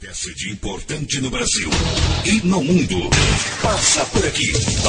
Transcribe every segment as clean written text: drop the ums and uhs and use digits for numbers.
Acontece de importante no Brasil e no mundo. Passa por aqui.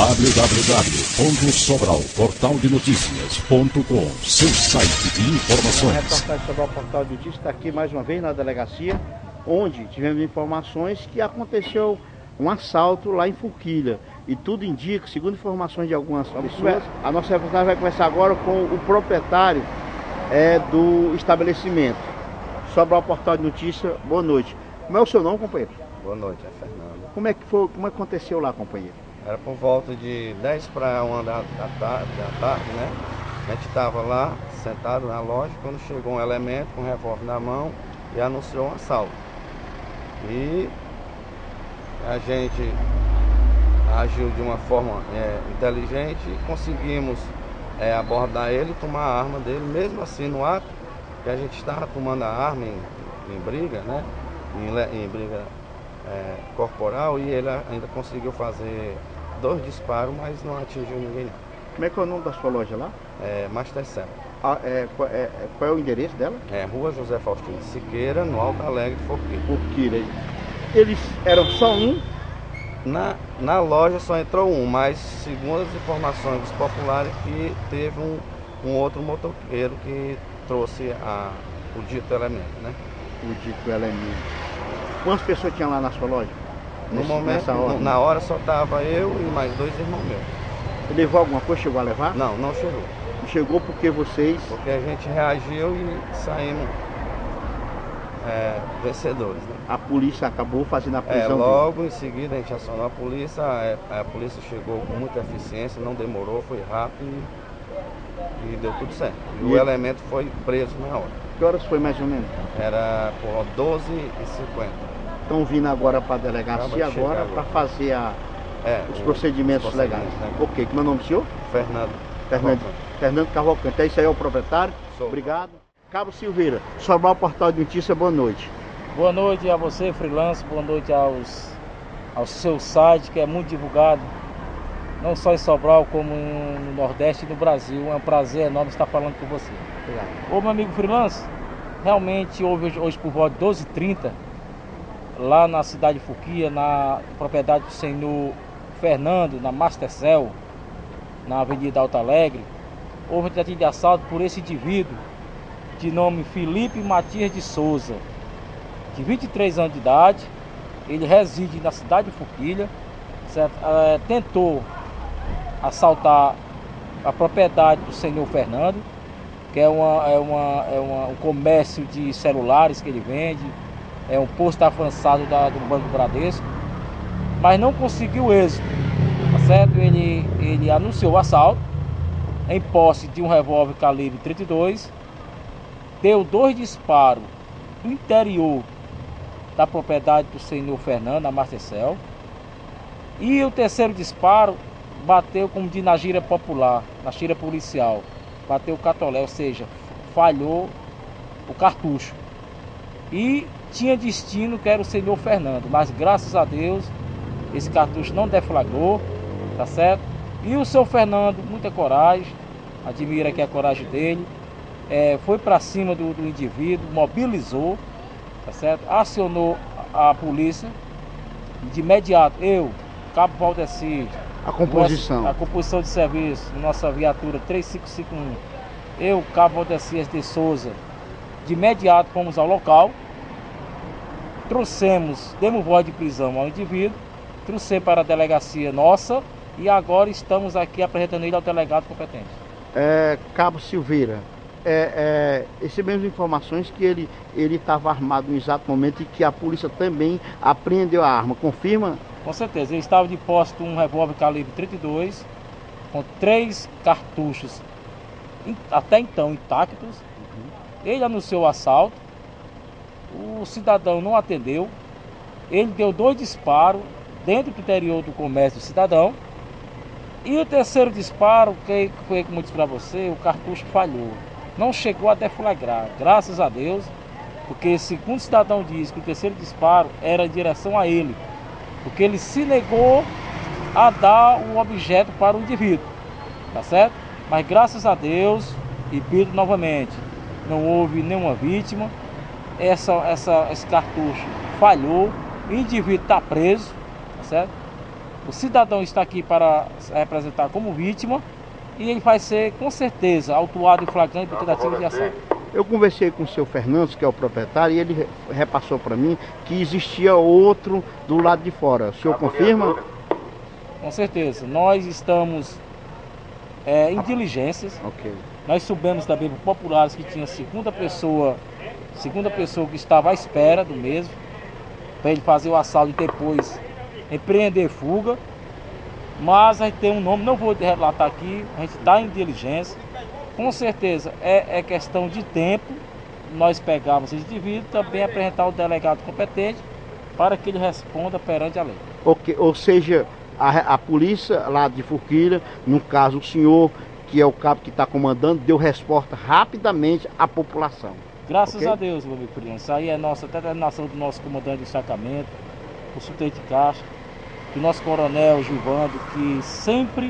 www.sobralportaldenoticias.com, seu site de informações. A reportagem sobre o Portal de Notícias está aqui mais uma vez na delegacia, onde tivemos informações que aconteceu um assalto lá em Forquilha. E tudo indica, segundo informações de algumas pessoas, a nossa reportagem vai começar agora com o proprietário do estabelecimento. Sobral Portal de Notícias, boa noite. Como é o seu nome, companheiro? Boa noite, é Fernando. Como é que foi, como aconteceu lá, companheiro? Era por volta de 10 para 1 da tarde, né? A gente estava lá, sentado na loja, quando chegou um elemento com um revólver na mão e anunciou um assalto. E a gente agiu de uma forma inteligente e conseguimos abordar ele e tomar a arma dele, mesmo assim no ato que a gente estava tomando a arma em briga, né? Em briga corporal, e ele ainda conseguiu fazer 2 disparos, mas não atingiu ninguém. Como é que é o nome da sua loja lá? Mastercell. Qual é o endereço dela? Rua José Faustino de Siqueira, no Alto Alegre, Forquilha. Forquilha. Eles eram só um? Na loja só entrou um, mas segundo as informações dos populares, que teve um outro motoqueiro que trouxe o dito elemento, né? O dito elemento. Quantas pessoas tinham lá na sua loja? No momento, na hora só estava eu e mais 2 irmãos meus. Ele levou alguma coisa? Chegou a levar? Não, não chegou. Não chegou porque vocês... Porque a gente reagiu e saímos vencedores, né? A polícia acabou fazendo a prisão logo em seguida a gente acionou a polícia chegou com muita eficiência, não demorou, foi rápido e deu tudo certo. E o elemento foi preso na hora. Que horas foi mais ou menos? Era por 12h50. Estão vindo agora para a delegacia agora para fazer os procedimentos legais. Né? Ok, como é o nome do senhor? Fernando Cavalcante. Esse aí é o proprietário? Sou. Obrigado. Cabo Silveira, Sobral Portal de Notícias, boa noite. Boa noite a você, freelance, boa noite ao seu site, que é muito divulgado, não só em Sobral, como no Nordeste e no Brasil. É um prazer enorme estar falando com você. Obrigado. Ô, meu amigo freelance, realmente houve hoje por volta de 12h30, lá na cidade de Forquilha, na propriedade do senhor Fernando, na Mastercell, na Avenida Alto Alegre, houve um tentativa de assalto por esse indivíduo de nome Felipe Matias de Souza, de 23 anos de idade. Ele reside na cidade de Forquilha, certo? Tentou assaltar a propriedade do senhor Fernando, que é um comércio de celulares que ele vende, é um posto avançado do Banco Bradesco, mas não conseguiu êxito, tá certo? Ele anunciou o assalto em posse de um revólver calibre 32, deu 2 disparos no interior da propriedade do senhor Fernando, na Mastercell, e o terceiro disparo bateu, como diz na gíria popular, na gíria policial, bateu o catolé, ou seja, falhou o cartucho. E tinha destino que era o senhor Fernando, mas graças a Deus esse cartucho não deflagrou, tá certo? E o senhor Fernando, muita coragem, admira aqui a coragem dele, foi para cima do indivíduo, mobilizou, tá certo? Acionou a polícia, de imediato eu, Cabo Valdeci, a composição de serviço, nossa viatura 3551, eu, Cabo Valdeci de Souza, de imediato fomos ao local, demos voz de prisão ao indivíduo, trouxemos para a delegacia nossa e agora estamos aqui apresentando ele ao delegado competente. Cabo Silveira, recebemos informações que ele estava armado no exato momento e que a polícia também apreendeu a arma, confirma? Com certeza, ele estava de posse de um revólver calibre 32, com 3 cartuchos até então intactos. Ele anunciou o assalto, o cidadão não atendeu, ele deu 2 disparos dentro do interior do comércio do cidadão, e o terceiro disparo, que foi como eu disse para você, o cartucho falhou, não chegou a deflagrar, graças a Deus, porque segundo o cidadão diz que o terceiro disparo era em direção a ele, porque ele se negou a dar o objeto para o indivíduo, tá certo? Mas graças a Deus, repito novamente, não houve nenhuma vítima. Esse cartucho falhou, o indivíduo está preso, tá certo? O cidadão está aqui para se representar como vítima e ele vai ser, com certeza, autuado em flagrante por tentativa de assalto. Eu conversei com o seu Fernandes, que é o proprietário, e ele repassou para mim que existia outro do lado de fora. O senhor confirma? Com certeza. Nós estamos em diligências. Ok. Nós soubemos também por populares que tinha segunda pessoa que estava à espera do mesmo, para ele fazer o assalto e depois empreender fuga. Mas a gente tem um nome, não vou relatar aqui, a gente está em diligência. Com certeza é questão de tempo nós pegarmos esse indivíduo, também apresentar o delegado competente para que ele responda perante a lei. Ok, ou seja, a polícia lá de Forquilha, no caso o senhor, que é o cabo que está comandando, deu resposta rapidamente à população. Graças Okay? a Deus, meu amigo Fernando. Isso aí é nossa determinação do nosso comandante de destacamento, o subtenente Castro, do nosso coronel Gilvando, que sempre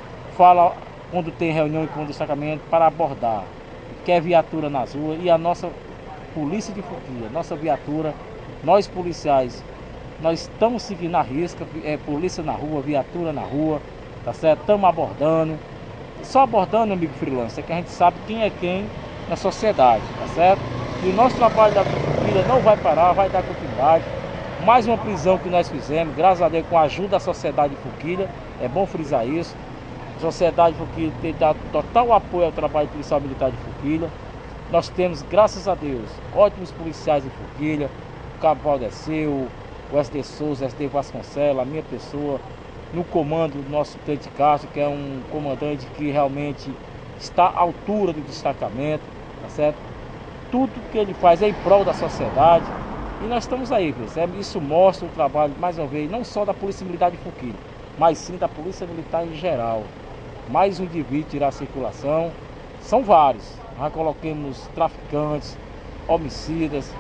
fala quando tem reunião e com o destacamento para abordar, quer viatura nas ruas, e a nossa polícia de Forquilha, nossa viatura, nós policiais, nós estamos seguindo a risca, polícia na rua, viatura na rua, tá certo? Estamos abordando, só abordando, amigo freelancer, é que a gente sabe quem é quem na sociedade, tá certo? E o nosso trabalho da Forquilha não vai parar, vai dar continuidade. Mais uma prisão que nós fizemos, graças a Deus, com a ajuda da sociedade de Forquilha, é bom frisar isso. A sociedade de Forquilha tem dado total apoio ao trabalho policial militar de Forquilha. Nós temos, graças a Deus, ótimos policiais de Forquilha, o Cabo Valdeceu, o SD Souza, o SD Vasconcelos, a minha pessoa, no comando do nosso subtenente Castro, que é um comandante que realmente está à altura do destacamento, tá certo? Tudo que ele faz é em prol da sociedade e nós estamos aí, isso mostra o trabalho, mais uma vez, não só da Polícia Militar de Forquilha, mas sim da Polícia Militar em geral. Mais um indivíduo tirar a circulação, são vários. Já coloquemos traficantes, homicidas,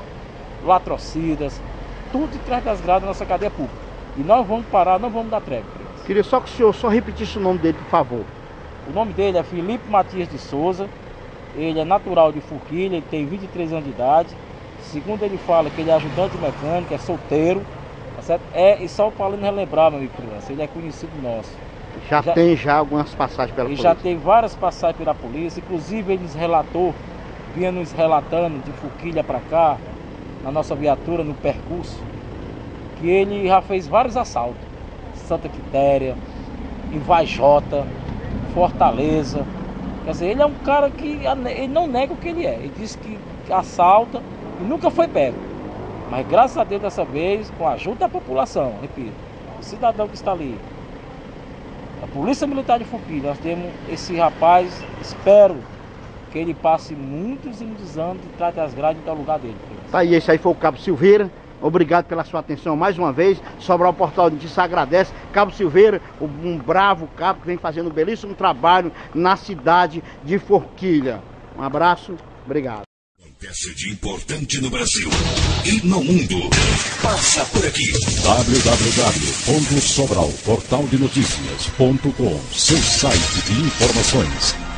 latrocidas, tudo de trás das grades da nossa cadeia pública. E nós vamos parar, não vamos dar trégua. Queria só que o senhor só repetisse o nome dele, por favor. O nome dele é Felipe Matias de Souza, ele é natural de Forquilha, ele tem 23 anos de idade. Segundo ele fala que ele é ajudante mecânico, é solteiro, tá certo? E só para relembrar, meu amigo freelancer, ele é conhecido nosso. Já tem algumas passagens pela polícia? Já tem várias passagens pela polícia, inclusive ele vinha nos relatando de Forquilha para cá, na nossa viatura, no percurso, que ele já fez vários assaltos. Santa Quitéria, em Vajota, Fortaleza. Quer dizer, ele é um cara que ele não nega o que ele é. Ele diz que assalta e nunca foi pego. Mas graças a Deus dessa vez, com a ajuda da população, repito, o cidadão que está ali, a Polícia Militar de Forquilha, nós temos esse rapaz, espero que ele passe muitos e muitos anos de trás das grades do lugar dele. Tá aí, esse aí foi o Cabo Silveira. Obrigado pela sua atenção mais uma vez. Sobral Portal de Notícias agradece. Cabo Silveira, um bravo cabo que vem fazendo um belíssimo trabalho na cidade de Forquilha. Um abraço, obrigado. Acontece de importante no Brasil e no mundo. Passa por aqui. www.sobralportaldenotícias.com, seu site de informações.